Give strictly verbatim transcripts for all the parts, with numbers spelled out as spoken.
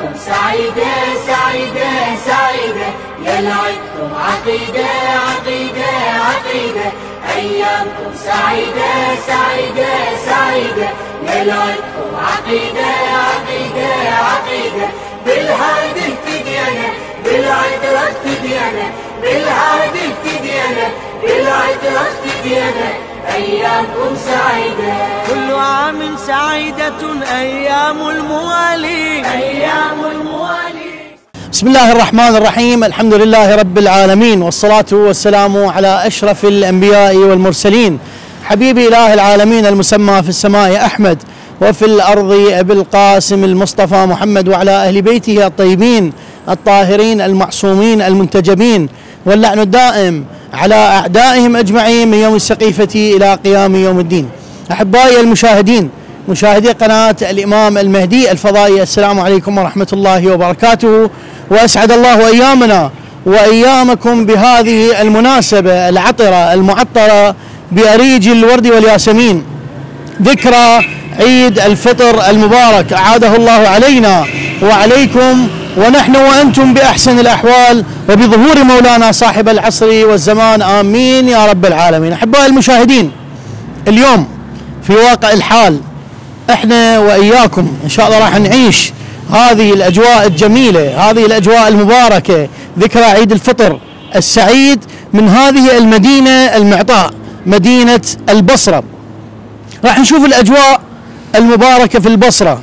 أيامكم سعيدة سعيدة سعيدة، يا لعبكم عقيدة عقيدة عقيدة. أيامكم سعيدة سعيدة سعيدة، يا لعبكم عقيدة عقيدة عقيدة. بالهادي اهتدينا بالعترة اهتدينا، بالهادي اهتدينا بالعترة اهتدينا. أيامكم سعيدة، كل عام سعيدة أيام الموالي أيام الموالي. بسم الله الرحمن الرحيم، الحمد لله رب العالمين، والصلاة والسلام على أشرف الأنبياء والمرسلين، حبيب إله العالمين المسمى في السماء أحمد، وفي الأرض أبي القاسم المصطفى محمد، وعلى أهل بيته الطيبين الطاهرين المعصومين المنتجبين، واللعن الدائم على أعدائهم أجمعين من يوم السقيفة إلى قيام يوم الدين. أحبائي المشاهدين، مشاهدي قناة الإمام المهدي الفضائي، السلام عليكم ورحمة الله وبركاته، وأسعد الله أيامنا وأيامكم بهذه المناسبة العطرة المعطرة بأريج الورد والياسمين، ذكرى عيد الفطر المبارك، أعاده الله علينا وعليكم ونحن وأنتم بأحسن الأحوال وبظهور مولانا صاحب العصر والزمان، آمين يا رب العالمين. أحبائي المشاهدين، اليوم في واقع الحال احنا وإياكم إن شاء الله راح نعيش هذه الأجواء الجميلة، هذه الأجواء المباركة، ذكرى عيد الفطر السعيد من هذه المدينة المعطاء، مدينة البصرة. راح نشوف الأجواء المباركة في البصرة،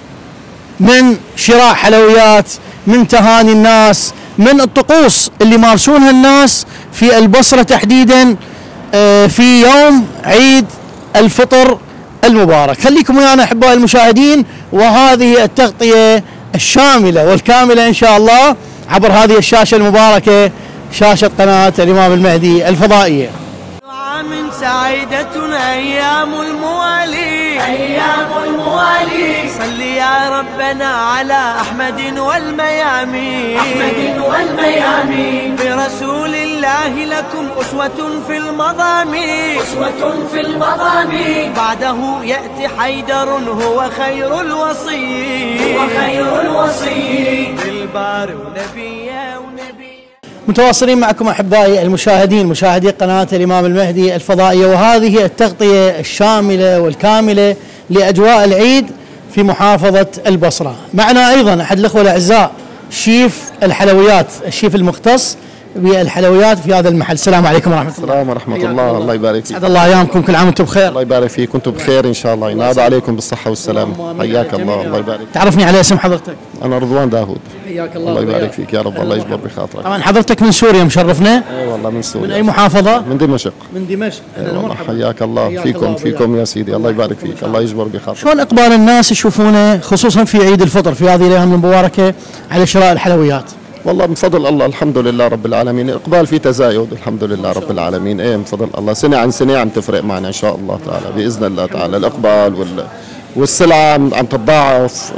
من شراء حلويات، من تهاني الناس، من الطقوس اللي مارسونها الناس في البصرة تحديدا في يوم عيد الفطر المبارك. خليكم ويانا أحبائي المشاهدين، وهذه التغطية الشاملة والكاملة إن شاء الله عبر هذه الشاشة المباركة، شاشة قناة الإمام المهدي الفضائية. عام سعيدة أيام الموالي أيام الموالي. صل يا ربنا على أحمد والميامين أحمد والميامين. برسول الله لكم أسوة في المضامين أسوة في المضامين. بعده يأتي حيدر هو خير الوصي هو خير الوصي. بالبار ونبي ونبي. متواصلين معكم أحبائي المشاهدين، مشاهدي قناة الإمام المهدي الفضائية، وهذه التغطية الشاملة والكاملة لأجواء العيد في محافظة البصرة. معنا أيضا أحد الأخوة الأعزاء، شيف الحلويات، الشيف المختص بالحلويات في هذا المحل. السلام عليكم ورحمة الله. السلام ورحمة الله. الله يبارك فيك. سعد الله أيامكم، كل عام وأنتم بخير. الله يبارك فيك، كنتم بخير إن شاء الله، ينادى عليكم بالصحة والسلامة. حياك الله. الله يبارك. تعرفني على اسم حضرتك؟ أنا رضوان داوود. حياك الله. الله يبارك فيك يا رب، الله يجبر بخاطرك. طبعا حضرتك من سوريا مشرفنا. اي والله من سوريا. من أي محافظة؟ من دمشق. من دمشق. والله حياك الله فيكم فيكم يا سيدي، الله يبارك فيك، الله يجبر بخاطرك. شلون إقبال الناس يشوفونه خصوصا في عيد الفطر في هذه الأيام المباركة على شراء الحلويات؟ والله من فضل الله الحمد لله رب العالمين، اقبال في تزايد الحمد لله رب العالمين. ايه من فضل الله، سنه عن سنه عم تفرق معنا ان شاء الله تعالى باذن الله تعالى. الاقبال وال والسلعه عم تتضاعف،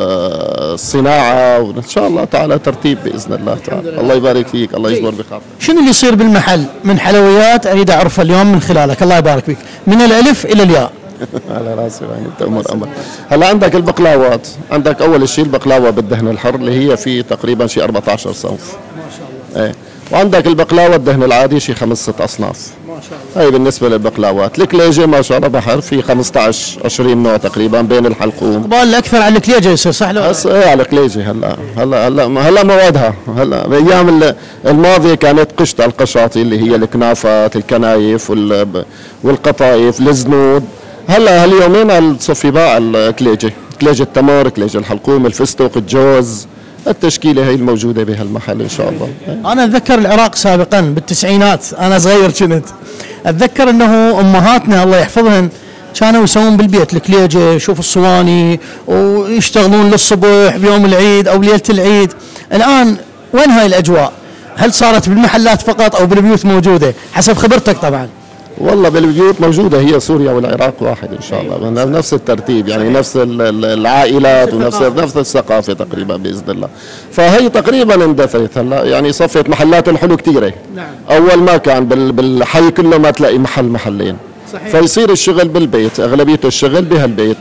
الصناعه وان شاء الله تعالى ترتيب باذن الله تعالى. الله يبارك فيك، الله يجبر بخاطرك. شنو اللي يصير بالمحل من حلويات اريد اعرفها اليوم من خلالك، الله يبارك فيك، من الالف الى الياء. على راسي يعني انت امر امر. هلا عندك البقلاوات، عندك اول شيء البقلاوه بالدهن الحر اللي هي في تقريبا شيء أربعة عشر صنف. ما شاء الله. ايه، وعندك البقلاوه الدهن العادي شيء خمس ست اصناف. ما شاء الله. هي بالنسبه للبقلاوات. الكليجه ما شاء الله بحر في خمسة عشر عشرين نوع تقريبا بين الحلقوم. اقبال الاكثر على الكليجه يصير صح لو؟ بس ايه على الكليجه. هلا هلا هلا هلا موادها، هلا بالايام الماضيه كانت قشطه القشاطي اللي هي الكنافات، الكنايف والقطايف، الزنود. هلا هاليومين الصفي باع الكليجه، كليجه التمر، كليجه الحلقوم، الفستق، الجوز، التشكيله هي الموجوده بهالمحل ان شاء الله. انا اتذكر العراق سابقا بالتسعينات، انا صغير كنت اتذكر انه امهاتنا الله يحفظهن كانوا يسوون بالبيت الكليجه، شوف الصواني، ويشتغلون للصبح بيوم العيد او ليله العيد. الان وين هاي الاجواء؟ هل صارت بالمحلات فقط او بالبيوت موجوده؟ حسب خبرتك طبعا. والله بالبيوت موجودة، هي سوريا والعراق واحد إن شاء الله، نفس الترتيب يعني، نفس العائلات ونفس نفس الثقافة تقريبا بإذن الله. فهي تقريبا اندثرت هلا، يعني صفت محلات الحلو كثيرة. نعم. أول ما كان بالحي كله ما تلاقي محل محلين. صحيح. فيصير الشغل بالبيت، أغلبية الشغل بهالبيت.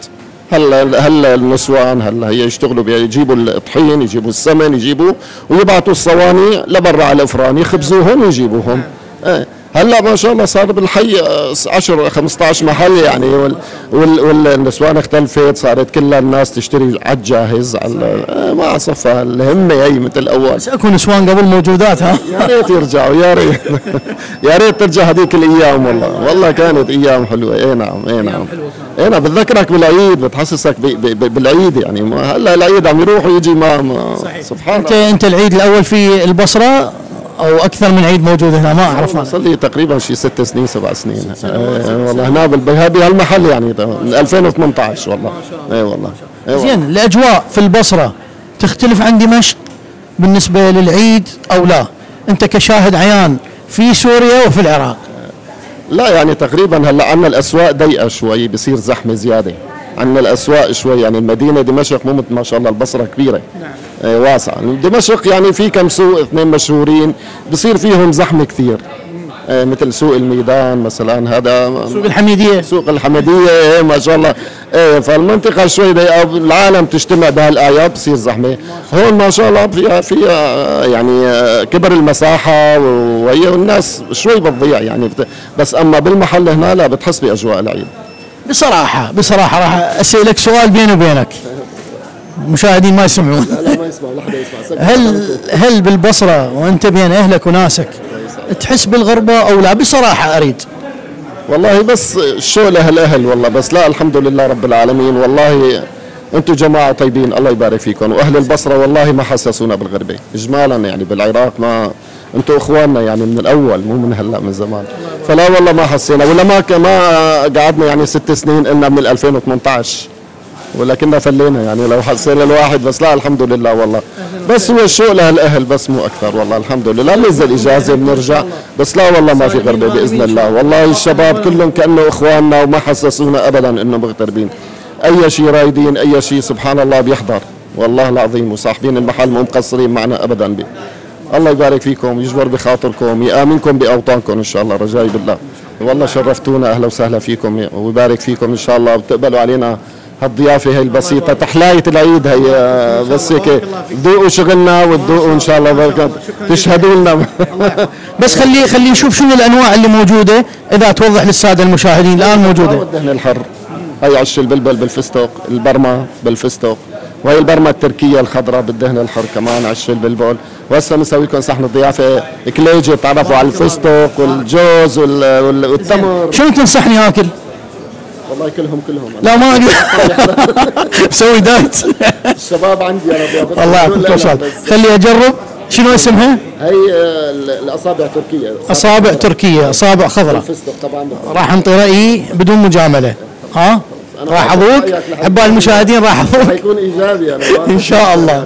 هلا هلا النسوان هلا هي يشتغلوا يجيبوا الطحين، يجيبوا السمن، يجيبوا ويبعتوا الصواني لبرا على الافران يخبزوهم ويجيبوهم. ايه هلا ما شاء الله صار بالحي عشرة خمسطعش محل يعني، وال وال والنسوان اختلفت، صارت كلها الناس تشتري على الجاهز على ما صفى الهمه هي مثل الاول. بس اكو نسوان قبل موجودات ها؟ يا ريت يرجعوا، يا ريت يا ريت ترجع هذيك الايام، والله والله كانت ايام حلوه. اي نعم اي نعم اي نعم، بتذكرك بالعيد، بتحسسك بي بي بالعيد يعني. هلا العيد عم يروح ويجي ما, ما سبحان انت الله. انت العيد الاول في البصره او اكثر من عيد موجود هنا؟ ما اعرف انا، صار لي تقريبا شي ست سنين سبع سنين آه والله هنا بهالمحل يعني من ألفين وثمانية عشر والله. اي والله زين. الاجواء في البصره تختلف عن دمشق بالنسبه للعيد او لا؟ انت كشاهد عيان في سوريا وفي العراق. لا يعني تقريبا هلا عندنا الاسواق ضيقه شوي، بصير زحمه زياده. عندنا الاسواق شوي يعني، المدينه دمشق مو مثل ما شاء الله البصره كبيره. نعم. آه واسعه. دمشق يعني في كم سوق اثنين مشهورين بصير فيهم زحمه كثير. آه مثل سوق الميدان مثلا، هذا سوق الحميديه سوق الحميديه ما شاء الله. آه فالمنطقه شوي ضيقه، العالم تجتمع بهالاعياد بصير زحمه. هون ما شاء الله فيها فيها يعني كبر المساحه وهي والناس شوي بتضيع يعني، بس اما بالمحل هنا لا بتحس باجواء العيد. بصراحه بصراحه راح اسالك سؤال بيني وبينك، المشاهدين ما يسمعون. لا لا ما يسمعوا، لا حدا يسمع. هل هل بالبصره وانت بين اهلك وناسك تحس بالغربه او لا؟ بصراحه اريد. والله بس الشوق لاهل والله، بس لا الحمد لله رب العالمين. والله انتم جماعه طيبين الله يبارك فيكم، واهل البصره والله ما حسسونا بالغربه اجمالا يعني. بالعراق ما انتم اخواننا يعني من الاول، مو من هلا، من زمان. فلا والله ما حسينا، ولا ما ما قعدنا يعني ست سنين قلنا من ألفين وثمانية عشر ولا كنا فلينا يعني لو حسينا الواحد. بس لا الحمد لله والله، بس هو الشوق لهالاهل بس مو اكثر والله. الحمد لله ننزل اجازه بنرجع، بس لا والله ما في غربه باذن الله. والله الشباب كلهم كانه اخواننا وما حسسونا ابدا انه مغتربين. اي شيء رايدين اي شيء سبحان الله بيحضر والله العظيم، وصاحبين المحل مو مقصرين معنا ابدا بي. الله يبارك فيكم، يجبر بخاطركم، يامنكم باوطانكم ان شاء الله، رجائي بالله. والله شرفتونا، اهلا وسهلا فيكم ويبارك فيكم ان شاء الله، وبتقبلوا علينا هالضيافه هي البسيطه، تحلايه العيد هي بس هيك ذوقوا شغلنا وتذوقوا ان شاء الله بركة تشهدوا لنا. بس خلي خلي نشوف شنو الانواع اللي موجوده، اذا توضح للساده المشاهدين الان موجوده. والدهن الحر، هي عش البلبل بالفستق، البرمه بالفستق، وهي البرمه التركيه الخضراء بالدهن الحر كمان عش البلبل. وهسه بنسوي لكم صحن الضيافه كليجه، تعرفوا على الفستق والجوز والتمر. شنو تنصحني اكل؟ والله كلهم كلهم لا ما اقدر بسوي دايت. الشباب عندي انا الله يعطيك العافيه. خلي اجرب. شنو اسمها؟ هي الاصابع تركيه. اصابع تركيه، اصابع خضراء. الفستق طبعا راح انطي رايي بدون مجامله. ها؟ راح اضوق، احباء المشاهدين راح اضوق. حيكون ايجابي انا ان شاء الله.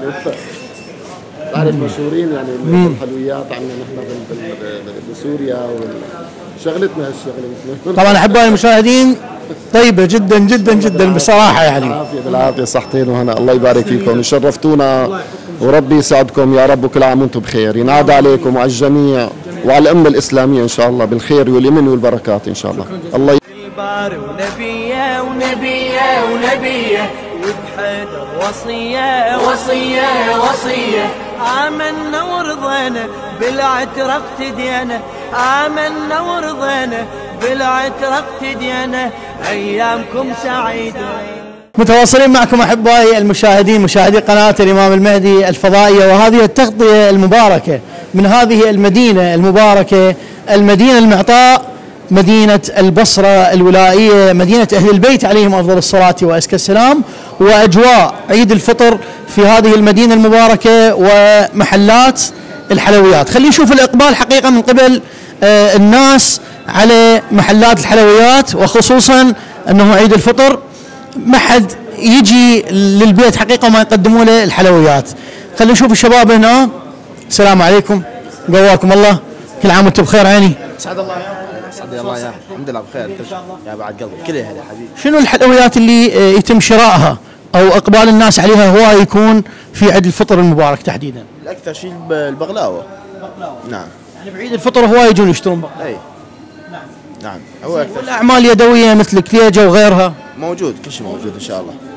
بعرف مشهورين يعني الحلويات عندنا نحن بسوريا وشغلتنا هالشغله. طبعا احبائي المشاهدين طيبه جدا جدا جدا بصراحه يعني. بالعافيه بالعافيه صحتين وهنا، الله يبارك فيكم، شرفتونا وربي يسعدكم يا رب، وكل عام وانتم بخير. ينعاد عليكم وعلى الجميع وعلى الامه الاسلاميه ان شاء الله بالخير واليمن والبركات ان شاء الله. الله الباري ونبيه ونبيه ونبيه وبحيدر وصيه وصية وصية آمنا ورضينا بالعترة اقتدينا، آمنا ورضينا بالعترة اقتدينا، أيامكم سعيدة. متواصلين معكم احبائي المشاهدين، مشاهدي قناه الامام المهدي الفضائيه، وهذه التغطيه المباركه من هذه المدينه المباركه، المدينه المعطاء، مدينه البصره الولائيه، مدينه اهل البيت عليهم افضل الصلاه وازكى السلام، واجواء عيد الفطر في هذه المدينه المباركه ومحلات الحلويات. خلينا نشوف الاقبال حقيقه من قبل آه الناس على محلات الحلويات، وخصوصا انه عيد الفطر ما حد يجي للبيت حقيقه وما يقدموا له الحلويات. خلينا نشوف الشباب هنا. السلام عليكم، قواكم الله، كل عام وانتم بخير. عيني سعد الله يا سعد الله يا الحمد لله بخير يا بعد قلبي كلها يا حبيبي. شنو الحلويات اللي يتم شرائها او اقبال الناس عليها هو يكون في عيد الفطر المبارك تحديدا؟ الاكثر شيء البغلاوه. البغلاوه نعم، يعني بعيد الفطر هو يجون يشترون بغلاوه. اي نعم هو اكثر. والاعمال يدويه مثل كليجه وغيرها موجود، كل شيء موجود ان شاء الله،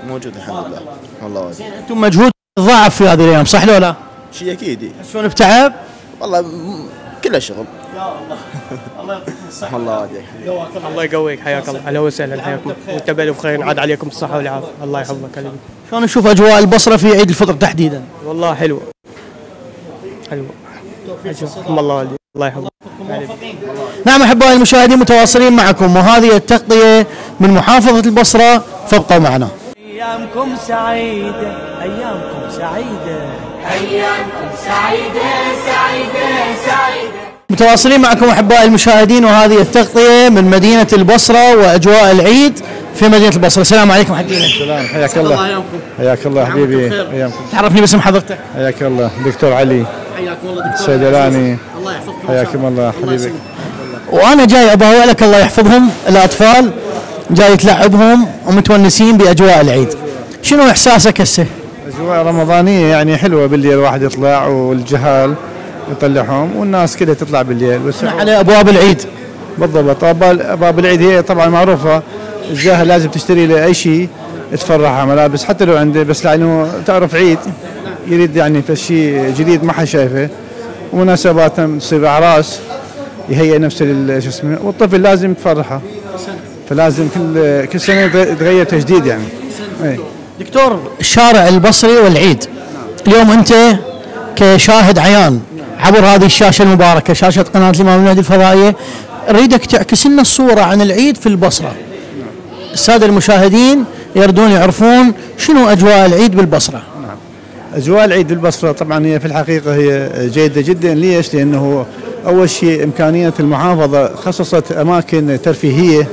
موجود الحمد لله. الله واجد. انتم مجهود ضاعف في هذه الايام صح لو لا؟ شيء اكيد. تحسون بتعب؟ والله كله شغل. يا الله الله يعطيكم الصحة. الله واجد. الله يقويك حياك الله. اهلا وسهلا حياكم وانت بالف خير عاد عليكم الصحة والعافية. الله يحفظك. شلون نشوف اجواء البصرة في عيد الفطر تحديدا؟ والله حلوة حلوة. الله والدي الله يحفظك. نعم احبائي المشاهدين متواصلين معكم وهذه التغطية من محافظة البصرة فابقوا معنا. أيامكم سعيدة أيامكم سعيدة أيامكم سعيدة سعيدة سعيدة. متواصلين معكم احبائي المشاهدين وهذه التغطية من مدينة البصرة واجواء العيد في مدينة البصرة. السلام عليكم حبيبي. السلام حياك الله. حياك الله حبيبي. ايامكم. تعرفني باسم حضرتك؟ حياك الله دكتور علي. حياكم الله دكتور الصيدلاني. الله يحفظكم. حياكم الله حبيبي. وانا جاي اباوع لك الله يحفظهم الاطفال جاي تلعبهم ومتونسين باجواء العيد. شنو احساسك هسه؟ اجواء رمضانيه يعني حلوه بالليل الواحد يطلع والجهال يطلعهم والناس كلها تطلع بالليل بس على ابواب العيد. بالضبط ابواب العيد هي طبعا معروفه الجاهل لازم تشتري له اي شيء تفرحها ملابس حتى لو عنده بس لانه تعرف عيد يريد يعني في شيء جديد ما حد شايفه ومناسبات تصير اعراس يهيئ نفسه شو اسمه والطفل لازم تفرحه فلازم كل كل سنه يتغير تجديد يعني. اي دكتور الشارع البصري والعيد اليوم انت كشاهد عيان عبر هذه الشاشه المباركه شاشه قناه الامام المهدي الفضائيه اريدك تعكس لنا الصوره عن العيد في البصره. الساده المشاهدين يردون يعرفون شنو اجواء العيد بالبصره. نعم. اجواء العيد بالبصره طبعا هي في الحقيقه هي جيده جدا. ليش؟ لانه اول شيء امكانيه المحافظه خصصت اماكن ترفيهيه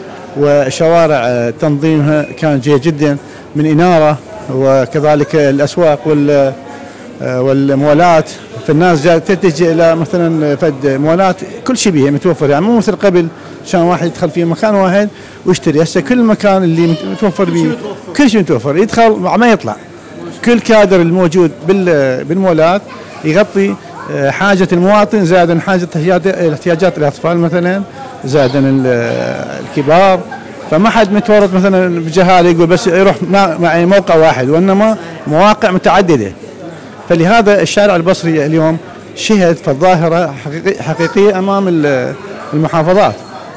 وشوارع تنظيمها كان جيد جدا من اناره وكذلك الاسواق وال والمولات فالناس جاء تتجه الى مثلا فد مولات كل شيء بيها متوفر يعني مو مثل قبل كان واحد يدخل في مكان واحد ويشتري. هسه كل مكان اللي متوفر به كل شيء متوفر يدخل ما يطلع. كل كادر الموجود بالمولات يغطي حاجه المواطن زائدا حاجه احتياجات الاطفال مثلا زائدا الكبار فما حد متورط مثلا بجهاله يقول بس يروح مع موقع واحد وانما مواقع متعدده. فلهذا الشارع البصري اليوم شهد فالظاهره حقيقية, حقيقيه امام المحافظات.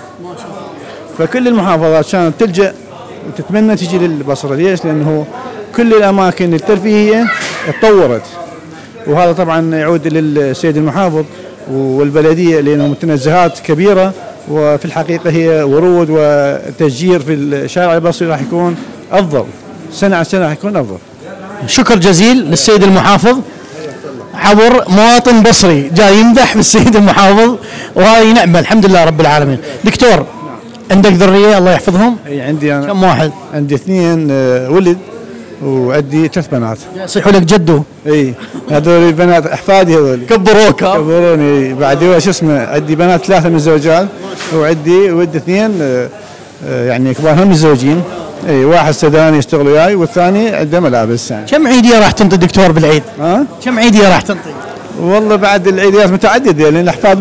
فكل المحافظات كانت تلجا وتتمنى تجي للبصره. ليش؟ لانه كل الاماكن الترفيهيه تطورت وهذا طبعا يعود للسيد المحافظ والبلديه لانه متنزهات كبيره وفي الحقيقه هي ورود وتشجير في الشارع البصري راح يكون افضل سنه عن سنه راح يكون افضل. شكر جزيل للسيد المحافظ عبر مواطن بصري جاي يمدح بالسيد المحافظ وهذه نعمه الحمد لله رب العالمين. دكتور عندك ذريه الله يحفظهم؟ اي عندي انا. كم واحد؟ عندي اثنين ولد وعندي ثلاث بنات. يصيحوا لك جدو؟ اي هذول بنات احفادي هذول كبروك. كبروني بعد شو اسمه عندي بنات ثلاثه متزوجات وعندي ولد اثنين يعني كبارهم متزوجين. اي واحد سوداني يشتغل وياي والثاني عنده ملابس يعني. كم عيديه راح تنطي دكتور بالعيد؟ ها؟ كم عيديه راح تنطي؟ والله بعد العيديات متعدده لان الاحفاد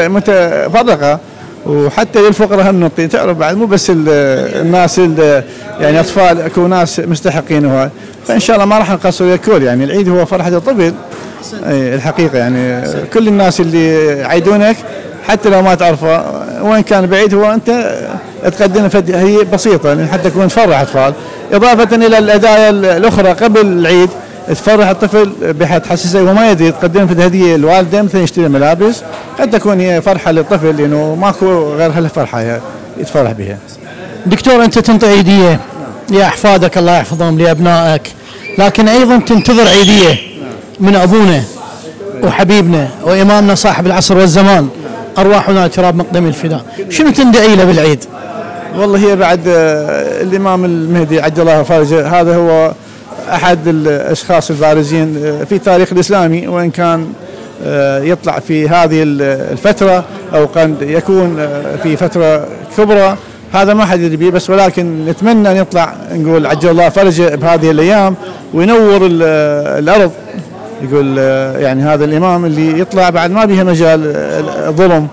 متفرقه وحتى للفقراء هم نعطي تعرف بعد مو بس الناس يعني اطفال اكو ناس مستحقين وهاي فان شاء الله ما راح نقصر ويا الكل يعني العيد هو فرحه الطفل. اي الحقيقه يعني كل الناس اللي يعيدونك حتى لو ما تعرفه وين كان بعيد هو انت تقدم هي بسيطه يعني حتى تكون تفرح اطفال اضافه الى الهدايا الاخرى قبل العيد تفرح الطفل بحيث تحسسه وهو ما يدري تقدم في هديه الوالده مثلا يشتري ملابس قد تكون هي فرحه للطفل لانه ماكو غير هالفرحه يتفرح بها. دكتور انت تنطي عيديه لاحفادك الله يحفظهم لابنائك لكن ايضا تنتظر عيديه من ابونا وحبيبنا وامامنا صاحب العصر والزمان ارواحنا تراب مقدم الفداء. شنو تندعي له بالعيد؟ والله هي بعد الامام المهدي عجل الله فرجه هذا هو احد الاشخاص البارزين في التاريخ الاسلامي وان كان يطلع في هذه الفتره او قد يكون في فتره كبرى هذا ما حد يدري به بس ولكن نتمنى ان يطلع نقول عجل الله فرجه بهذه الايام وينور الارض. يقول يعني هذا الامام اللي يطلع بعد ما بها مجال الظلم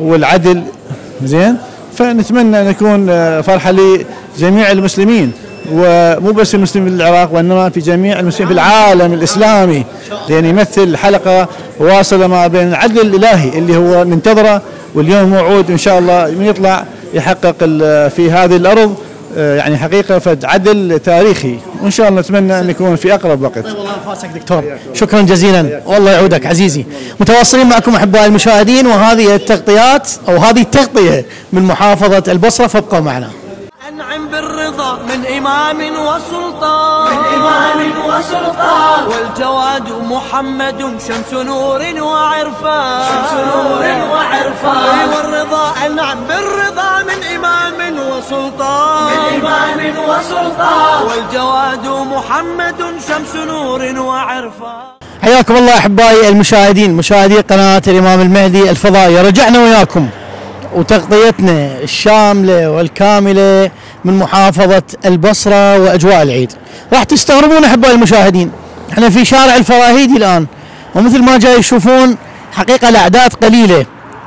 والعدل زين فنتمنى ان يكون فرحه لجميع المسلمين ومو بس المسلمين في العراق وإنما في جميع المسلمين في العالم الإسلامي، لأن يمثل حلقة واصلة ما بين العدل الإلهي اللي هو ننتظره، واليوم موعود إن شاء الله من يطلع يحقق في هذه الأرض يعني حقيقة فد عدل تاريخي، وإن شاء الله نتمنى أن يكون في أقرب وقت. طيب والله أنفاسك دكتور، شكرا جزيلا، والله يعودك عزيزي. متواصلين معكم أحبائي المشاهدين، وهذه التغطيات أو هذه التغطية من محافظة البصرة، فابقوا معنا. أنعم بالرضا من إمام وسلطان، من إمام وسلطان، والجواد محمد شمس نور وعرفان، شمس نور وعرفان، والرضا أنعم بالرضا من إمام وسلطان، من إمام وسلطان، والجواد محمد شمس نور وعرفان. حياكم الله أحبائي المشاهدين، مشاهدي قناة الإمام المهدي الفضائية. رجعنا وياكم وتغطيتنا الشاملة والكاملة من محافظة البصرة وأجواء العيد. راح تستغربون أحبائي المشاهدين، احنا في شارع الفراهيدي الآن، ومثل ما جاي يشوفون حقيقة الأعداد قليلة.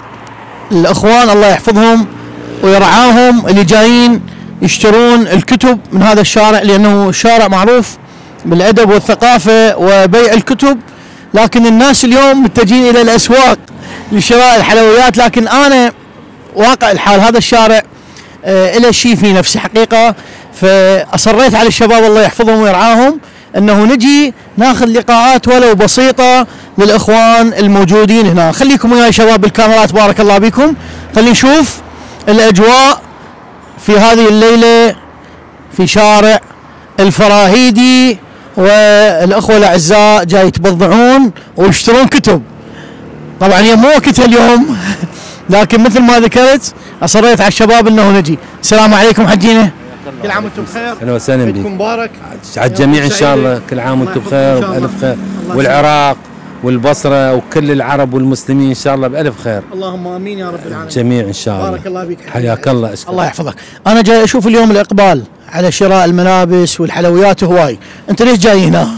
الأخوان الله يحفظهم ويرعاهم اللي جايين يشترون الكتب من هذا الشارع، لأنه شارع معروف بالأدب والثقافة وبيع الكتب، لكن الناس اليوم متجهين إلى الأسواق لشراء الحلويات. لكن أنا واقع الحال هذا الشارع آه إلى شيء في نفسي حقيقة، فأصريت على الشباب الله يحفظهم ويرعاهم أنه نجي ناخذ لقاءات ولو بسيطة للإخوان الموجودين هنا. خليكم وياي شباب بالكاميرات، بارك الله بكم. خلينا نشوف الأجواء في هذه الليلة في شارع الفراهيدي، والأخوة الأعزاء جاي يتبضعون ويشترون كتب. طبعا هي مو وقتها اليوم لكن مثل ما ذكرت أصريت على الشباب انه نجي. السلام عليكم حجينا، كل عام وانتم بخير. اهلا وسهلا بك، عيدكم مبارك على الجميع ان شاء الله، كل عام وانتم بخير وبألف خير، والعراق والبصره وكل العرب والمسلمين ان شاء الله بألف خير. اللهم امين يا رب العالمين. جميع ان شاء الله. بارك الله بك، حياك الله. أشكرك. الله يحفظك. انا جاي اشوف اليوم الاقبال على شراء الملابس والحلويات هواي، انت ليش جاي هنا؟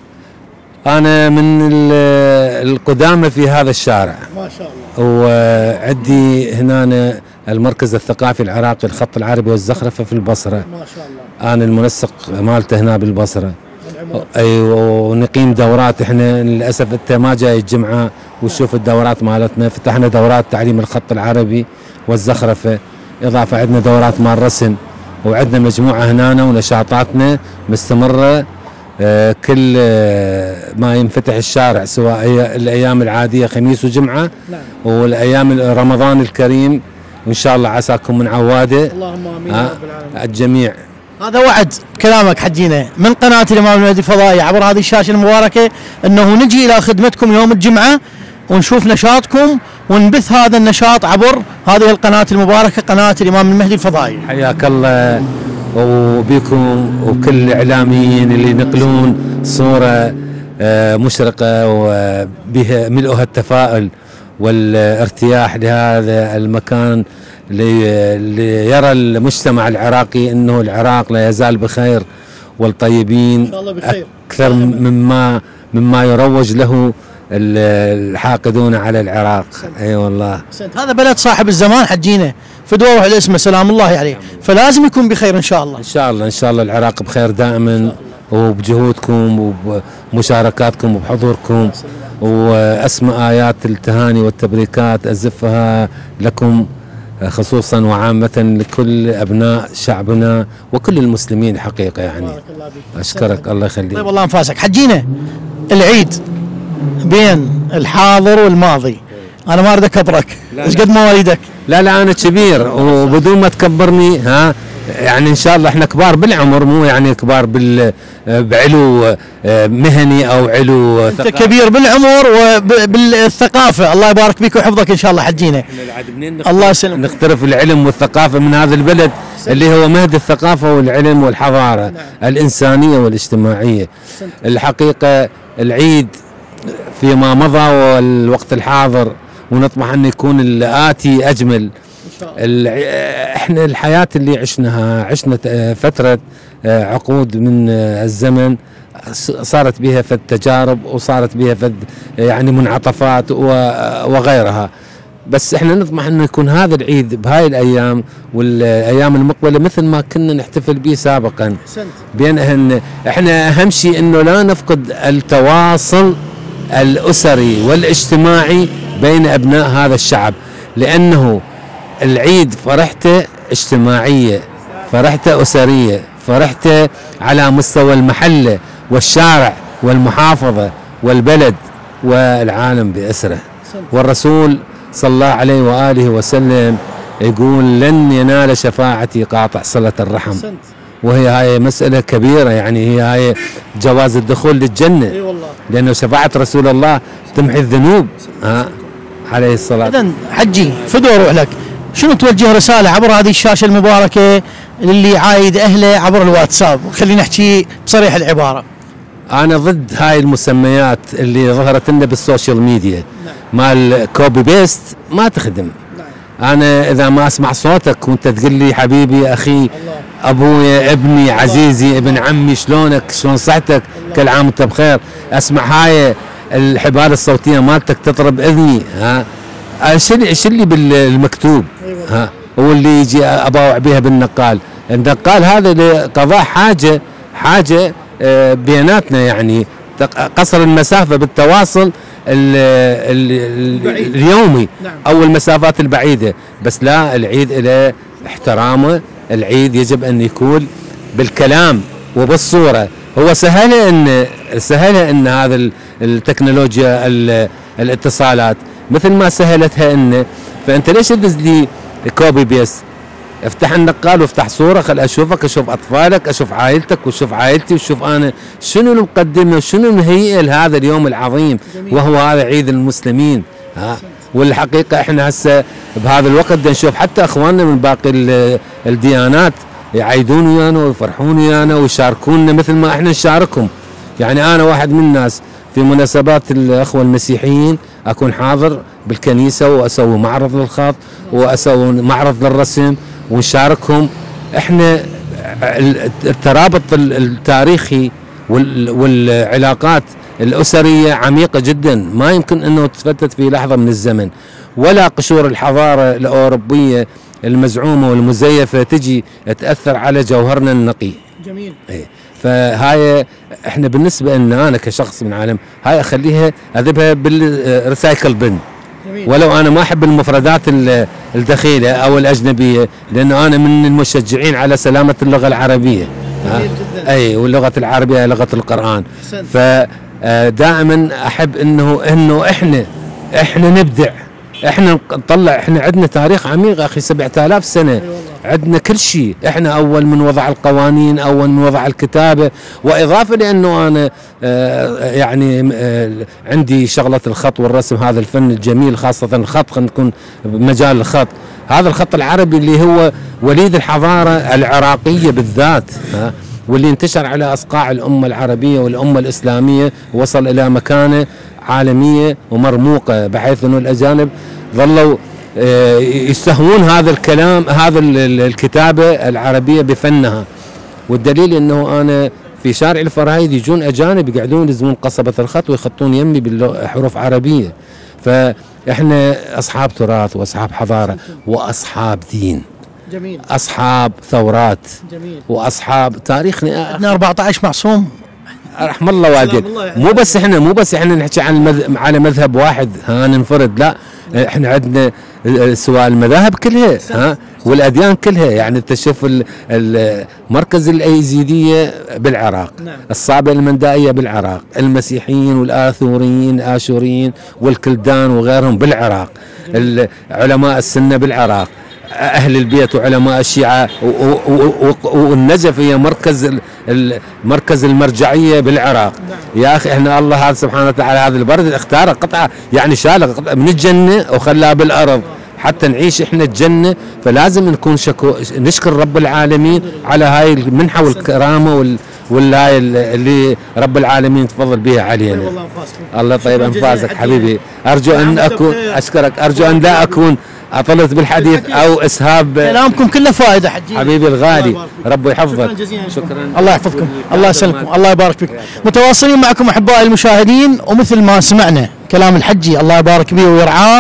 انا من القدامى في هذا الشارع ما شاء الله، وعندي هنا المركز الثقافي العراقي الخط العربي والزخرفه في البصره. ما شاء الله. انا المنسق مالته هنا بالبصره. ايوه، ونقيم دورات. احنا للاسف انت ما جاي الجمعه وتشوف الدورات مالتنا. فتحنا دورات تعليم الخط العربي والزخرفه، اضافه عندنا دورات مال رسم، وعندنا مجموعه هنا ونشاطاتنا مستمره. آه كل آه ما ينفتح الشارع، سواء الايام العاديه خميس وجمعه، نعم، والايام رمضان الكريم، وان شاء الله عساكم من عواده. اللهم امين يا رب العالمين. الجميع. هذا وعد كلامك حجينا من قناه الامام المهدي الفضائي عبر هذه الشاشه المباركه، انه نجي الى خدمتكم يوم الجمعه ونشوف نشاطكم ونبث هذا النشاط عبر هذه القناه المباركه، قناه الامام المهدي الفضائي. حياك الله وبكم وكل الاعلاميين اللي ينقلون صوره مشرقه وبها ملؤها التفاؤل والارتياح لهذا المكان، ليرى المجتمع العراقي انه العراق لا يزال بخير والطيبين ان شاء الله بخير اكثر مما مما يروج له الحاقدون على العراق. اي أيوة والله. هذا بلد صاحب الزمان حجينا، فدوى روح الاسم سلام الله عليه، فلازم يكون بخير ان شاء الله. ان شاء الله ان شاء الله العراق بخير دائما، وبجهودكم وبمشاركاتكم وبحضوركم، واسمى ايات التهاني والتبريكات ازفها لكم خصوصا وعامة لكل ابناء شعبنا وكل المسلمين حقيقة يعني. اشكرك الله يخليك. طيب والله انفاسك. حجينا العيد بين الحاضر والماضي، انا ما اريد اكبرك، ايش قد مواليدك؟ لا لا انا كبير وبدون ما تكبرني، ها يعني ان شاء الله احنا كبار بالعمر، مو يعني كبار بال بعلو مهني او علو انت ثقافة. كبير بالعمر وبالثقافه، الله يبارك بك ويحفظك ان شاء الله حجينا. الله يسلمك. نختلف العلم والثقافه من هذا البلد اللي هو مهد الثقافه والعلم والحضاره، نعم، الانسانيه والاجتماعيه. الحقيقه العيد فيما مضى والوقت الحاضر، ونطمح ان يكون الاتي اجمل. احنا الحياه اللي عشناها، عشنا فتره عقود من الزمن صارت بها فد تجارب، وصارت بها فد يعني منعطفات وغيرها. بس احنا نطمح انه يكون هذا العيد بهاي الايام والايام المقبله مثل ما كنا نحتفل به سابقا. بين ان احنا اهم شيء انه لا نفقد التواصل الاسري والاجتماعي بين ابناء هذا الشعب، لانه العيد فرحته اجتماعيه، فرحته اسريه، فرحته على مستوى المحله والشارع والمحافظه والبلد والعالم باسره. والرسول صلى الله عليه واله وسلم يقول لن ينال شفاعتي قاطع صله الرحم، وهي هاي مساله كبيره، يعني هي هاي جواز الدخول للجنه، لانه شفاعه رسول الله تمحي الذنوب ها عليه الصلاه. اذا حجي فدوى اروح لك، شنو توجه رساله عبر هذه الشاشه المباركه للي عايد اهله عبر الواتساب؟ خلينا نحكي بصريح العباره. انا ضد هاي المسميات اللي ظهرت لنا بالسوشيال ميديا مال كوبي بيست، ما تخدم. انا اذا ما اسمع صوتك وانت تقول لي حبيبي اخي ابويا ابني عزيزي ابن عمي شلونك شلون صحتك كل عام وانت بخير، اسمع هاي الحبال الصوتيه مالتك تطرب اذني، ها شو اللي بالمكتوب ها هو اللي يجي اباوع بها بالنقال. النقال هذا لقضاء حاجه حاجه بيناتنا، يعني قصر المسافه بالتواصل ال ال اليومي او المسافات البعيده، بس لا، العيد له احترامه، العيد يجب ان يكون بالكلام وبالصوره. هو سهل ان سهل ان هذا التكنولوجيا الاتصالات مثل ما سهلتها ان، فانت ليش تدز لي كوبي بيست؟ افتح النقال وافتح صوره، خل اشوفك، اشوف اطفالك، اشوف عائلتك واشوف عائلتي واشوف انا شنو المقدمه وشنو المهيئه لهذا اليوم العظيم وهو هذا عيد المسلمين. ها والحقيقه احنا هسه بهذا الوقت بدنا نشوف حتى اخواننا من باقي الديانات يعيدون ويانا ويفرحون ويانا ويشاركونا مثل ما احنا نشاركهم. يعني انا واحد من الناس في مناسبات الاخوه المسيحيين اكون حاضر بالكنيسه واسوي معرض للخط واسوي معرض للرسم ونشاركهم. احنا الترابط التاريخي والعلاقات الاسريه عميقه جدا، ما يمكن انه تتفتت في لحظه من الزمن، ولا قشور الحضاره الاوروبيه المزعومه والمزيفه تجي تاثر على جوهرنا النقي. جميل. ايه فهاي احنا بالنسبه لنا انا كشخص من عالم هاي اخليها اذبها بالريسايكل بن، ولو انا ما احب المفردات الدخيله او الاجنبيه، لانه انا من المشجعين على سلامه اللغه العربيه. اي واللغه العربيه لغه القران. فدائما احب انه انه احنا احنا نبدع، احنا نطلع، احنا عندنا تاريخ عميق اخي سبعة آلاف سنه، عندنا كل شيء، احنا اول من وضع القوانين، اول من وضع الكتابه، واضافه لانه انا آه يعني آه عندي شغله الخط والرسم، هذا الفن الجميل، خاصه الخط، خلينا نكون بمجال الخط، هذا الخط العربي اللي هو وليد الحضاره العراقيه بالذات، ها واللي انتشر على اصقاع الامه العربيه والامه الاسلاميه، وصل الى مكانه عالميه ومرموقه، بحيث انه الاجانب ظلوا يستهون هذا الكلام، هذا الكتابه العربيه بفنها. والدليل انه انا في شارع الفرايد يجون اجانب يقعدون يلزمون قصبه الخط ويخطون يمي بحروف عربيه. فاحنا اصحاب تراث واصحاب حضاره واصحاب دين. جميل. اصحاب ثورات. جميل. واصحاب تاريخنا. عندنا أربعة عشر معصوم. رحم الله والديك. مو بس احنا مو بس احنا نحكي عن المذ... على مذهب واحد ها ننفرد، لا احنا عندنا سواء المذاهب كلها ها والاديان كلها. يعني انت تشوف المركز الايزيديه بالعراق، الصعبه المندائيه بالعراق، المسيحيين والاثوريين الاشوريين والكلدان وغيرهم بالعراق، علماء السنه بالعراق، اهل البيت وعلماء الشيعه، والنجف هي مركز مركز المرجعيه بالعراق. يا اخي احنا الله هذا سبحانه وتعالى هذا البرد اختار قطعه، يعني شال من الجنه وخلاها بالارض حتى نعيش احنا الجنه. فلازم نكون شكو نشكر رب العالمين على هاي المنحه والكرامه وال والله اللي رب العالمين تفضل بها علينا. الله يطيب انفاسك حبيبي. ارجو ان اكون اشكرك، ارجو ان لا اكون اطلت بالحديث او اسهاب. كلامكم كله فائده حجي حبيبي الغالي، ربي يحفظك. شكرا. الله يحفظكم، الله يسلمكم، الله يبارك فيك. متواصلين معكم احبائي المشاهدين، ومثل ما سمعنا كلام الحجي الله يبارك به ويرعاه،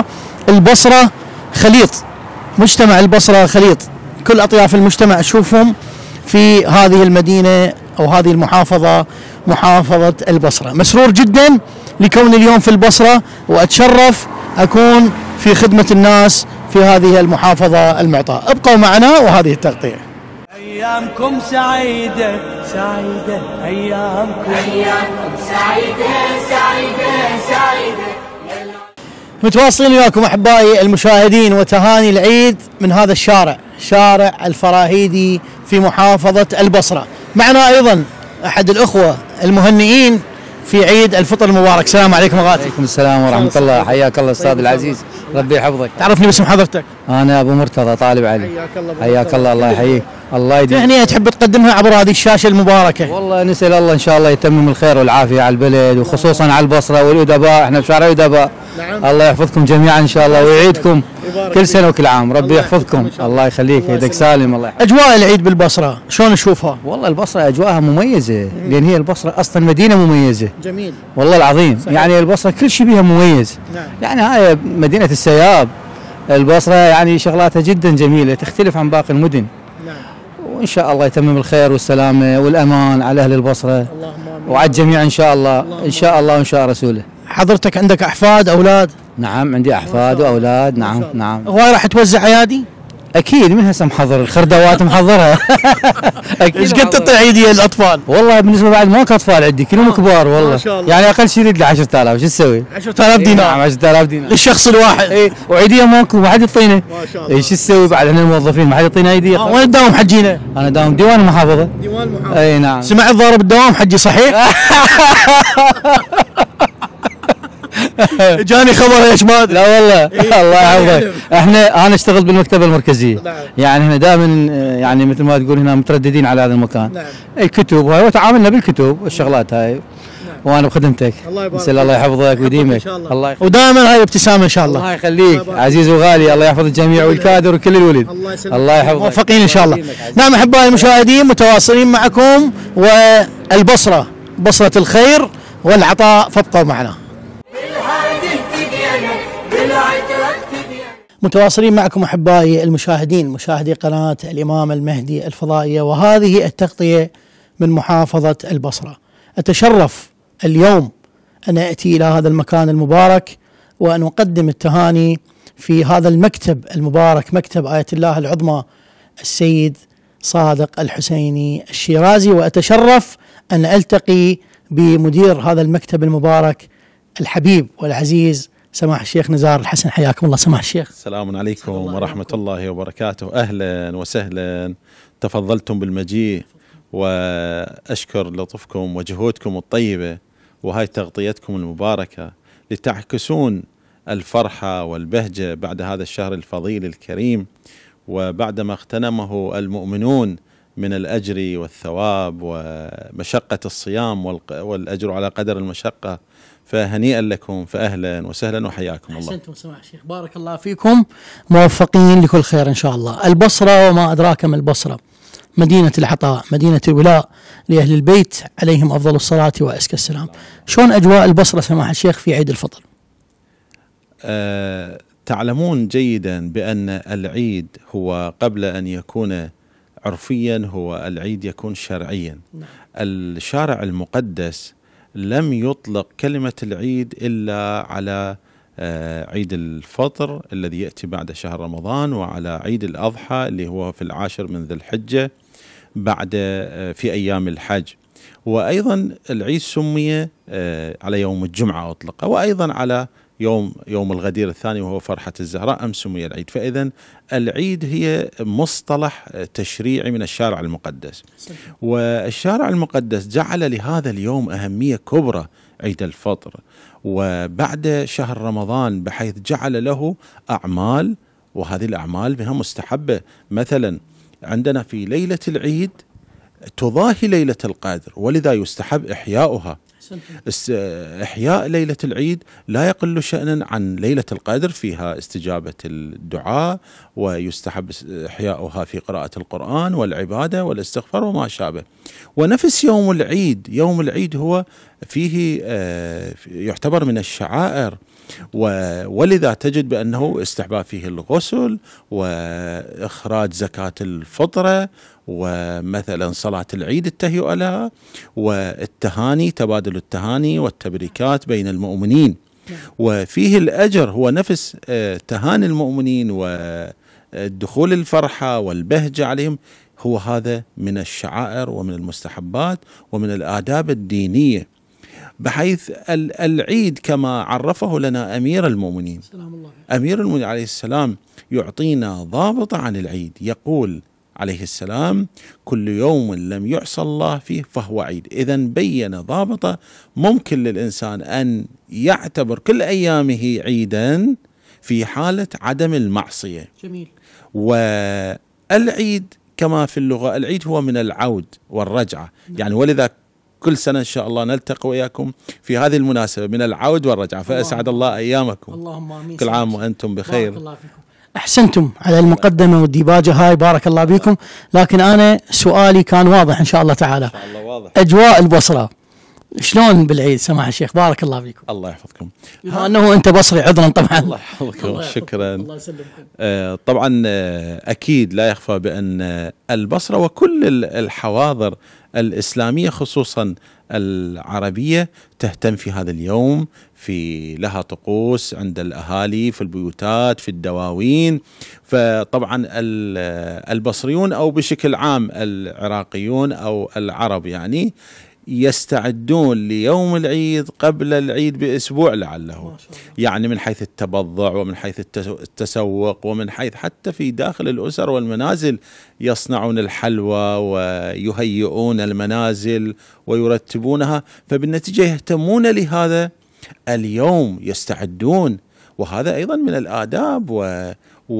البصرة خليط، مجتمع البصرة خليط، كل أطياف المجتمع أشوفهم في هذه المدينة أو هذه المحافظة، محافظة البصرة. مسرور جدا لكوني اليوم في البصرة، وأتشرف أكون في خدمة الناس في هذه المحافظة المعطاء. ابقوا معنا وهذه التغطية. أيامكم سعيدة سعيدة أيامكم أيامكم سعيدة سعيدة سعيدة. متواصلين وياكم أحبائي المشاهدين وتهاني العيد من هذا الشارع، شارع الفراهيدي في محافظة البصرة. معنا أيضا أحد الأخوة المهنئين في عيد الفطر المبارك. السلام عليكم غاتي. وعليكم السلام ورحمة الله، حياك الله أستاذ العزيز، ربي يحفظك. تعرفني باسم حضرتك؟ أنا أبو مرتضى طالب علي. حياك الله. حياك الله، الله يحييك، الله يديم. تهنئة تحب تقدمها عبر هذه الشاشة المباركة؟ والله نسأل الله إن شاء الله يتمم الخير والعافية على البلد، وخصوصا على البصرة والأدباء، احنا بشارع الأدباء. نعم. الله يحفظكم جميعا إن شاء الله ويعيدكم كل سنة وكل عام، ربي يحفظكم، الله يخليك، يدك سالم، الله يحفظك. أجواء العيد بالبصرة شلون نشوفها؟ والله البصرة أجواءها مميزة، لأن هي البصرة أصلا مدينة مميزة. جميل. والله العظيم، صحيح. يعني البصرة كل شيء بها مميز. نعم. يعني هاي مدينة السياب، البصرة يعني شغلاتها جدا جميلة، تختلف عن باقي المدن. نعم. وإن شاء الله يتمم الخير والسلامة والأمان على أهل البصرة. اللهم آمين. وعلى الجميع إن شاء الله، اللهم إن شاء الله وإن شاء رسوله. حضرتك عندك أحفاد أولاد؟ نعم عندي أحفاد وأولاد. نعم نعم. هواي راح توزع أيادي؟ أكيد، من هسه محضر الخردوات محضرها. ايش قد تعطي عيدية للأطفال؟ والله بالنسبة بعد ماكو أطفال عندي، كلهم كبار والله. ما شاء الله. يعني أقل شيء يريد له عشرة آلاف، شو تسوي؟ عشرة آلاف دينار. نعم عشرة آلاف دينار للشخص الواحد. اي، وعيدية ماكو، ما حد يعطينا. ما شاء الله. اي شو تسوي بعد، احنا الموظفين ما حد يعطينا عيدية. آه وين تداوم حجينا؟ أنا داوم ديوان المحافظة. ديوان المحافظة. اي نعم. سمعت ضارب الدوام حجي صحيح؟ جاني خبر ايش ما ادري. لا والله. الله يحفظك. احنا انا اشتغل بالمكتبه المركزيه. نعم. يعني احنا دائما يعني مثل ما تقول هنا مترددين على هذا المكان. نعم. الكتب هاي وتعاملنا بالكتب والشغلات هاي. نعم. وانا بخدمتك. الله يبارك فيك. الله يحفظك ويديمك. الله يخليك. ودائما هاي ابتسامه ان شاء الله. الله يخليك عزيز وغالي، الله يحفظ الجميع والكادر وكل الولد. الله يسلمك. الله يحفظك. موفقين ان شاء الله. نعم احبائي المشاهدين متواصلين معكم، والبصره بصره الخير والعطاء، فابقوا معنا. متواصلين معكم احبائي المشاهدين، مشاهدي قناه الامام المهدي الفضائيه، وهذه التغطيه من محافظه البصره. اتشرف اليوم ان اتي الى هذا المكان المبارك وان اقدم التهاني في هذا المكتب المبارك، مكتب آية الله العظمى السيد صادق الحسيني الشيرازي، واتشرف ان التقي بمدير هذا المكتب المبارك الحبيب والعزيز سماح الشيخ نزار الحسن. حياكم الله سماح الشيخ. السلام عليكم ورحمة الله وبركاته. أهلا وسهلا، تفضلتم بالمجيء، وأشكر لطفكم وجهودكم الطيبة وهاي تغطيتكم المباركة لتعكسون الفرحة والبهجة بعد هذا الشهر الفضيل الكريم، وبعدما اغتنمه المؤمنون من الأجر والثواب ومشقة الصيام والأجر على قدر المشقة، فهنيئا لكم، فأهلا وسهلا وحياكم الله. أحسنتم سماح الشيخ، بارك الله فيكم، موفقين لكل خير إن شاء الله. البصرة وما أدراك ما البصرة، مدينة العطاء، مدينة الولاء لأهل البيت عليهم أفضل الصلاة وأزكى السلام. شلون أجواء البصرة سماح الشيخ في عيد الفطر؟ أه تعلمون جيدا بأن العيد هو قبل أن يكون عرفيا هو العيد يكون شرعيا. نعم. الشارع المقدس لم يطلق كلمة العيد إلا على عيد الفطر الذي يأتي بعد شهر رمضان، وعلى عيد الأضحى اللي هو في العاشر من ذي الحجة بعد في أيام الحج. وأيضا العيد سمي على يوم الجمعة أطلق، وأيضا على يوم يوم الغدير الثاني وهو فرحة الزهراء أم سمي العيد. فإذا العيد هي مصطلح تشريعي من الشارع المقدس، والشارع المقدس جعل لهذا اليوم أهمية كبرى عيد الفطر وبعد شهر رمضان، بحيث جعل له أعمال، وهذه الأعمال بها مستحبة. مثلا عندنا في ليلة العيد تضاهي ليلة القدر، ولذا يستحب إحياؤها. إحياء ليلة العيد لا يقل شأنا عن ليلة القدر، فيها استجابة الدعاء، ويستحب إحياؤها في قراءة القرآن والعبادة والاستغفار وما شابه. ونفس يوم العيد، يوم العيد هو فيه يعتبر من الشعائر، ولذا تجد بأنه استحباب فيه الغسل وإخراج زكاة الفطرة ومثلا صلاة العيد التهيئة لها والتهاني، تبادل التهاني والتبريكات بين المؤمنين. وفيه الأجر هو نفس تهاني المؤمنين والدخول الفرحة والبهجة عليهم، هو هذا من الشعائر ومن المستحبات ومن الآداب الدينية، بحيث العيد كما عرفه لنا أمير المؤمنين أمير المؤمنين عليه السلام يعطينا ضابط عن العيد، يقول عليه السلام: كل يوم لم يعصى الله فيه فهو عيد. إذن بين ضابطة ممكن للإنسان أن يعتبر كل أيامه عيدا في حالة عدم المعصية. جميل. والعيد كما في اللغة، العيد هو من العود والرجعة، يعني ولذا كل سنة إن شاء الله نلتقي وإياكم في هذه المناسبة من العود والرجعة، فأسعد الله أيامكم. اللهم آمين. كل عام وأنتم بخير. بارك الله فيكم. أحسنتم على المقدمة والديباجة هاي، بارك الله بكم. لكن أنا سؤالي كان واضح إن شاء الله تعالى. إن شاء الله واضح. أجواء البصرة شلون بالعيد سماحة الشيخ؟ بارك الله فيكم. الله يحفظكم. بما أنه أنت بصري عذرا طبعا. الله يحفظكم. شكرا. الله يسلمكم. آه طبعا آه أكيد لا يخفى بأن آه البصرة وكل الحواضر الإسلامية خصوصا العربية تهتم في هذا اليوم، في لها طقوس عند الأهالي في البيوتات في الدواوين. فطبعا البصريون أو بشكل عام العراقيون أو العرب يعني يستعدون ليوم العيد قبل العيد بأسبوع لعله، يعني من حيث التبضع ومن حيث التسوق ومن حيث حتى في داخل الأسر والمنازل يصنعون الحلوى ويهيئون المنازل ويرتبونها، فبالنتيجة يهتمون لهذا اليوم، يستعدون. وهذا أيضا من الآداب، و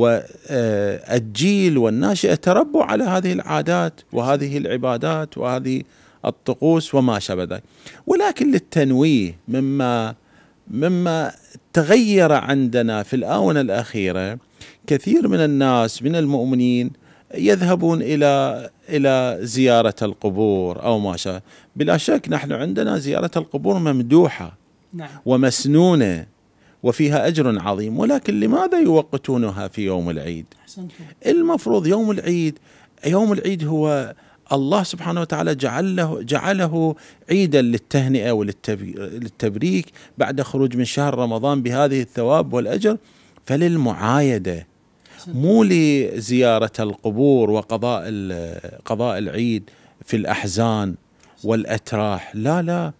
والجيل والناشئة تربوا على هذه العادات وهذه العبادات وهذه الطقوس وما شابه ذلك. ولكن للتنويه مما مما تغير عندنا في الآونة الأخيرة، كثير من الناس من المؤمنين يذهبون إلى إلى زيارة القبور أو ما شابه. بلا شك نحن عندنا زيارة القبور ممدوحة نعم. ومسنونة وفيها أجر عظيم، ولكن لماذا يوقتونها في يوم العيد؟ المفروض يوم العيد يوم العيد هو الله سبحانه وتعالى جعله جعله عيدا للتهنئة وللتبريك بعد خروج من شهر رمضان بهذه الثواب والأجر، فللمعايدة مو لزيارة القبور وقضاء قضاء العيد في الأحزان والأتراح. لا لا،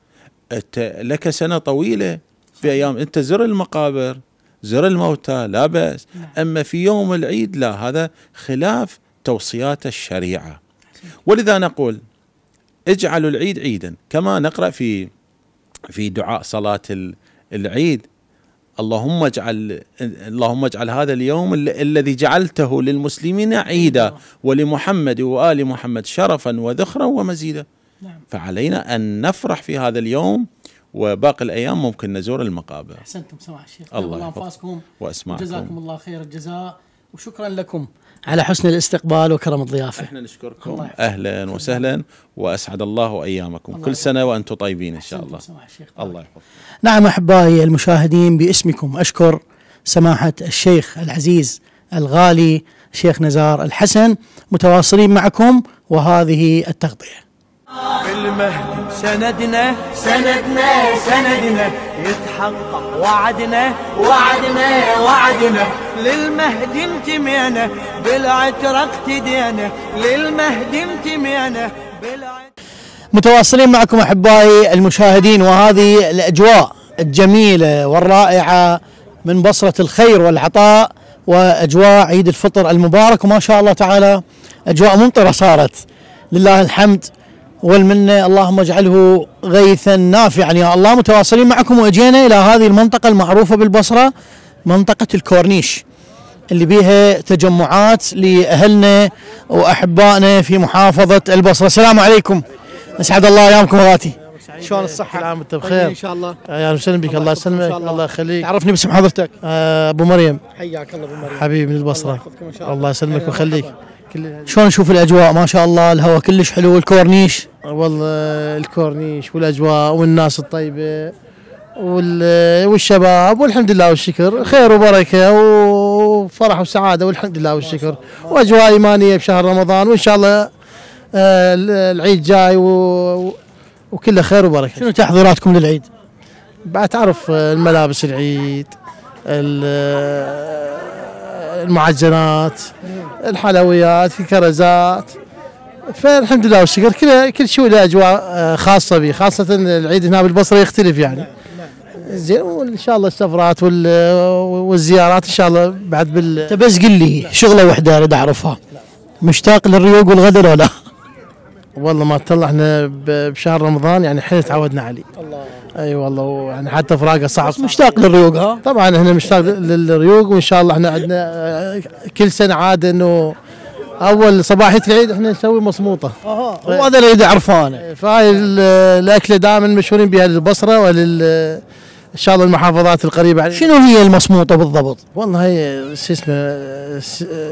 لك سنة طويلة في أيام أنت زر المقابر زر الموتى لا بأس، أما في يوم العيد لا، هذا خلاف توصيات الشريعة. ولذا نقول اجعلوا العيد عيدا، كما نقرأ في في دعاء صلاة العيد: اللهم اجعل اللهم اجعل هذا اليوم الذي جعلته للمسلمين عيدا ولمحمد وآل محمد شرفا وذخرا ومزيدا. فعلينا أن نفرح في هذا اليوم، وباقي الأيام ممكن نزور المقابر. أحسنتم سماحة الشيخ. الله أنفاسكم وأسماعكم. جزاكم الله خير الجزاء، وشكرا لكم على حسن الاستقبال وكرم الضيافة. احنا نشكركم، أهلا وسهلا، وأسعد الله أيامكم. الله كل سنة وأنتم طيبين إن شاء الله. الله يحفظكم. نعم أحبائي المشاهدين، باسمكم أشكر سماحة الشيخ العزيز الغالي شيخ نزار الحسن، متواصلين معكم وهذه التغطية. بالمهد سندنا سندنا سندنا يتحقق وعدنا وعدنا وعدنا، للمهد انتمينا بالعترة اقتدينا، للمهد انتمينا بالعترة. متواصلين معكم أحبائي المشاهدين، وهذه الأجواء الجميلة والرائعة من بصرة الخير والعطاء وأجواء عيد الفطر المبارك. وما شاء الله تعالى أجواء ممطرة صارت، لله الحمد والمنة، اللهم اجعله غيثا نافعا يا الله. متواصلين معكم واجينا الى هذه المنطقة المعروفة بالبصرة، منطقة الكورنيش، اللي بيها تجمعات لاهلنا واحبائنا في محافظة البصرة. السلام عليكم، اسعد الله ايامكم وغاتي. شلون الصحة؟ عام وانت بخير ان شاء الله. يا وسهلا بك، الله يسلمك، الله يخليك. تعرفني باسم حضرتك؟ آه ابو مريم. حياك الله ابو مريم. حبيبي من البصرة. الله يحفظكم ان شاء الله. الله يسلمك ويخليك. كل شلون نشوف الاجواء؟ ما شاء الله الهواء كلش حلو، الكورنيش والله الكورنيش والاجواء والناس الطيبه والشباب والحمد لله والشكر، خير وبركه وفرح وسعاده والحمد لله والشكر، واجواء ايمانيه بشهر رمضان، وان شاء الله العيد جاي وكله خير وبركه. شنو تحضيراتكم للعيد؟ بعد تعرف الملابس العيد، المعجنات، الحلويات، الكرزات، فالحمد لله والشكر كل كل شيء له اجواء خاصه به، خاصه العيد هنا بالبصره يختلف يعني. زين، وان شاء الله السفرات والزيارات ان شاء الله بعد بال. انت بس قل لي شغله واحده اريد اعرفها، مشتاق للريوق والغدر ولا؟ والله ما تطلع احنا بشهر رمضان يعني حيل تعودنا عليه. الله. اي أيوة والله، يعني حتى فراقه صعب. مشتاق للريوق ها؟ طبعا احنا مشتاق للريوق، وان شاء الله احنا عندنا كل سنه عاده انه اول صباحيه العيد احنا نسوي مصموطه. اها، وهذا اللي اريد اعرفه انا. فهاي الاكله دائما مشهورين بها للبصره ولل ان شاء الله المحافظات القريبه علينا. شنو هي المصموطه بالضبط؟ والله هي شو اسمه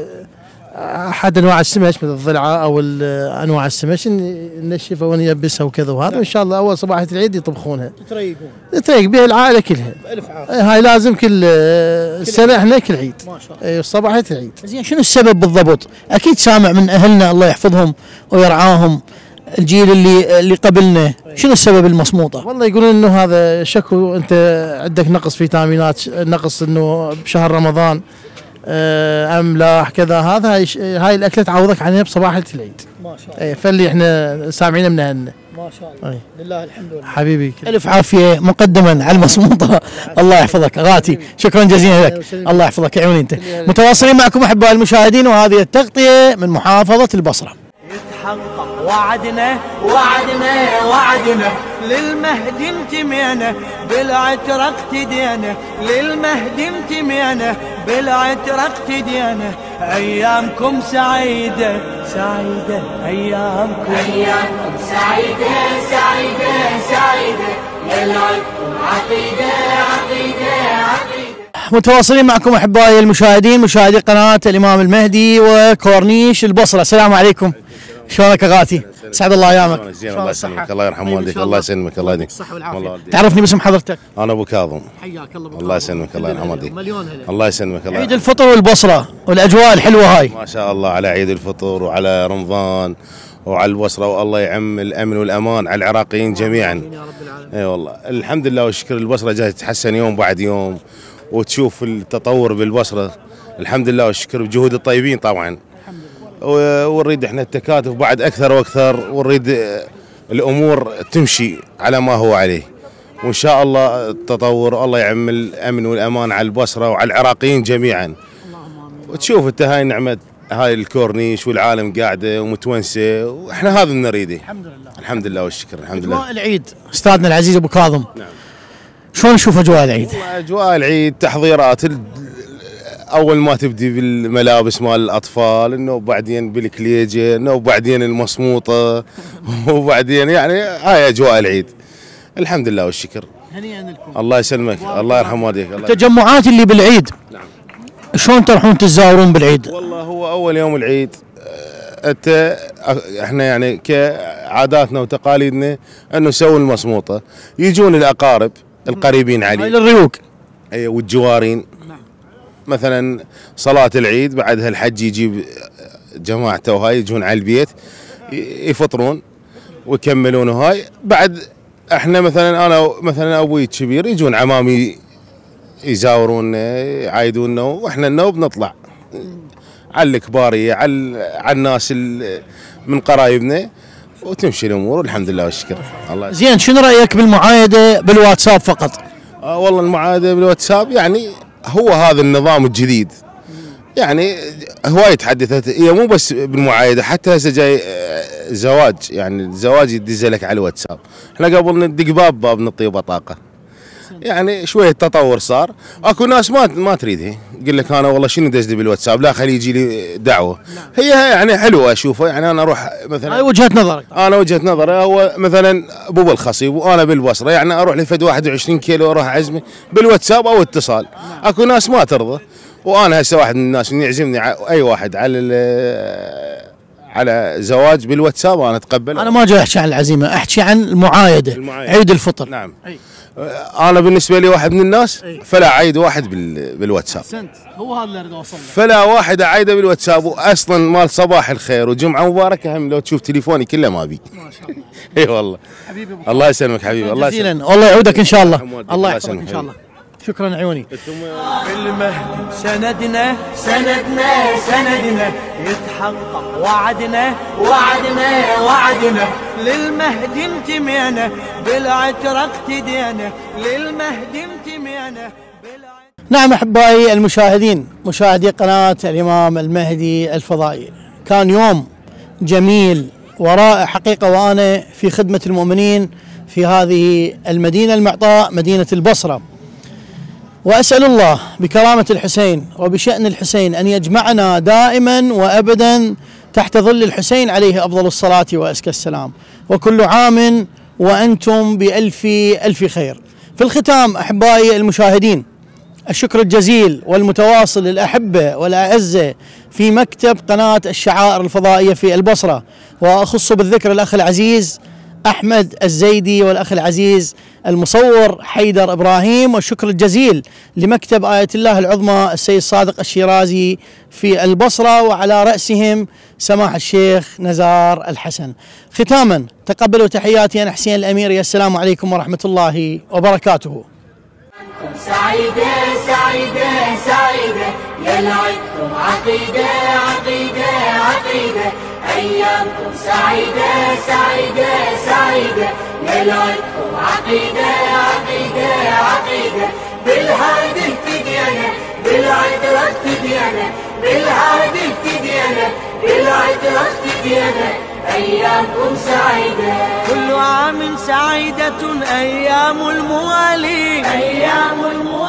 احد انواع السمش مثل الضلعه او انواع السمش ننشفها ونيبسها وكذا وهذا، وان شاء الله اول صباحيه العيد يطبخونها. تريقون؟ تريق بها العائله كلها. بألف عافيه. هاي لازم كل سنه احنا كل عيد. ما شاء الله. صباحيه العيد. زين، شنو السبب بالضبط؟ اكيد سامع من اهلنا الله يحفظهم ويرعاهم، الجيل اللي اللي قبلنا، شنو السبب المصموطه؟ والله يقولون انه هذا شكو انت عندك نقص فيتامينات، نقص انه بشهر رمضان املاح كذا، هذا هاي هاي الاكله تعوضك عنها بصباحه العيد. ما شاء الله. فاللي احنا سامعينه من اهلنا. ما شاء الله. أي. لله الحمد لله. حبيبي الف عافيه مقدما على المصموطه. الله يحفظك غاتي، شكرا جزيلا لك، الله يحفظك عيوني انت. متواصلين معكم احبائي المشاهدين، وهذه التغطيه من محافظه البصره. يتحقق وعدنا وعدنا وعدنا للمهدي انتمينا، بالعترة اقتدينا، للمهدي انتمينا، بالعترة اقتدينا. ايامكم سعيدة سعيدة، ايامكم ايامكم سعيدة سعيدة سعيدة، للعدكم عقيدة عقيدة عقيدة. متواصلين معكم احبائي المشاهدين، مشاهدي قناه الامام المهدي وكورنيش البصره. السلام عليكم، شلونك يا غاتي؟ سعد الله ايامك. زين، الله يسلمك، الله يرحم والديك، الله يسلمك، الله يهديك. الصحه والعافيه. تعرفني باسم حضرتك؟ انا ابو كاظم. حياك الله. الله يسلمك، الله يرحم والديك. مليون هلا. الله يسلمك. الله عيد الفطر والبصره والاجواء الحلوه هاي. ما شاء الله على عيد الفطر وعلى رمضان وعلى البصره، والله يعم الامن والامان على العراقيين جميعا. يا رب العالمين. اي والله الحمد لله والشكر، البصره جايه تتحسن يوم بعد يوم، وتشوف التطور بالبصره الحمد لله والشكر بجهود الطيبين طبعا. ونريد احنا التكاتف بعد اكثر واكثر، ونريد الامور تمشي على ما هو عليه، وان شاء الله التطور الله يعم الامن والامان على البصره وعلى العراقيين جميعا. وتشوف انت هاي نعمه، هاي الكورنيش والعالم قاعده ومتونسه، واحنا هذا اللي نريده. الحمد لله الحمد لله والشكر. الحمد لله. اجواء العيد استاذنا العزيز ابو كاظم. نعم. شلون نشوف اجواء العيد؟ اجواء العيد تحضيرات اول ما تبدي بالملابس مال الاطفال، انه بعدين بالكليجه، انه بعدين المصموطه، وبعدين يعني هاي اجواء العيد. الحمد لله والشكر. هنيئا لكم. الله يسلمك، الله يرحم والديك. التجمعات اللي بالعيد. نعم. شلون تروحون تتزاورون بالعيد؟ والله هو اول يوم العيد انت احنا يعني كعاداتنا وتقاليدنا انه نسوي المصموطه، يجون الاقارب القريبين علي. هاي للريوق. اي والجوارين. مثلا صلاة العيد بعدها الحج يجيب جماعته وهاي يجون على البيت يفطرون ويكملون. هاي بعد احنا مثلا انا مثلا ابوي الكبير يجون عمامي يزاورونا يعايدونا، واحنا النوب نطلع على الكباريه على على الناس من قرايبنا، وتمشي الامور والحمد لله والشكر. الله زين، شنو رايك بالمعايده بالواتساب فقط؟ آه والله المعايده بالواتساب يعني هو هذا النظام الجديد، يعني هواي تحدثت هي مو بس بالمعايده، حتى هسه جاي زواج، يعني الزواج يدز لك على الواتساب. احنا قبل ندق باب باب نطي بطاقه، يعني شويه تطور صار. اكو ناس ما ما تريدها، يقول لك انا والله شنو دز لي بالواتساب، لا خلي يجي لي دعوه. هي يعني حلوه اشوفها، يعني انا اروح مثلا، هاي وجهه نظرك. انا وجهه نظري هو مثلا ابو بالخصيب وانا بالبصره، يعني اروح لفد واحد وعشرين كيلو اروح اعزمه بالواتساب او اتصال. اكو ناس ما ترضى، وانا هسه واحد من الناس من يعزمني اي واحد على على زواج بالواتساب انا اتقبله. انا ما جاي احكي عن العزيمه، احكي عن المعايده, المعايدة. عيد الفطر. نعم. أي. انا بالنسبه لي واحد من الناس أي. فلا اعيد واحد بالواتساب. احسنت، هو هذا اللي اريد اوصله. فلا واحد اعيده بالواتساب، واصلا مال صباح الخير وجمعه مباركه هم لو تشوف تليفوني كله ما بي. ما شاء الله. اي والله. حبيبي الله يسلمك حبيبي. الله يسلمك. والله يعودك ان شاء الله. الله يحفظك ان شاء الله. شكرا عيوني. بالمهد سندنا سندنا سندنا يتحقق وعدنا وعدنا وعدنا للمهد انتمينا بالعترة اقتدينا للمهد انتمينا. نعم احبائي المشاهدين، مشاهدي قناة الامام المهدي الفضائي، كان يوم جميل ورائع حقيقة، وانا في خدمة المؤمنين في هذه المدينة المعطاء مدينة البصرة، وأسأل الله بكرامة الحسين وبشأن الحسين أن يجمعنا دائما وأبدا تحت ظل الحسين عليه أفضل الصلاة وأزكى السلام، وكل عام وأنتم بألف ألف خير. في الختام أحبائي المشاهدين، الشكر الجزيل والمتواصل للأحبة والأعزة في مكتب قناة الشعائر الفضائية في البصرة، وأخص بالذكر الأخ العزيز أحمد الزيدي والأخ العزيز المصور حيدر إبراهيم، والشكر الجزيل لمكتب آية الله العظمى السيد صادق الشيرازي في البصرة، وعلى رأسهم سماح الشيخ نزار الحسن. ختاما تقبلوا تحياتي أنا حسين الأميري، السلام عليكم ورحمة الله وبركاته. سعيدة سعيدة سعيدة يلعبكم عقيدة عقيدة عقيدة، أيامكم سعيدة سعيدة سعيدة يلعبكم عقيدة عقيدة عقيدة، بالهادي اهتدينا بالعترة اهتدينا بالهادي اهتدينا بالعترة اهتدينا، أيامكم سعيدة. كل عام سعيدة أيام الموالين أيام الموالين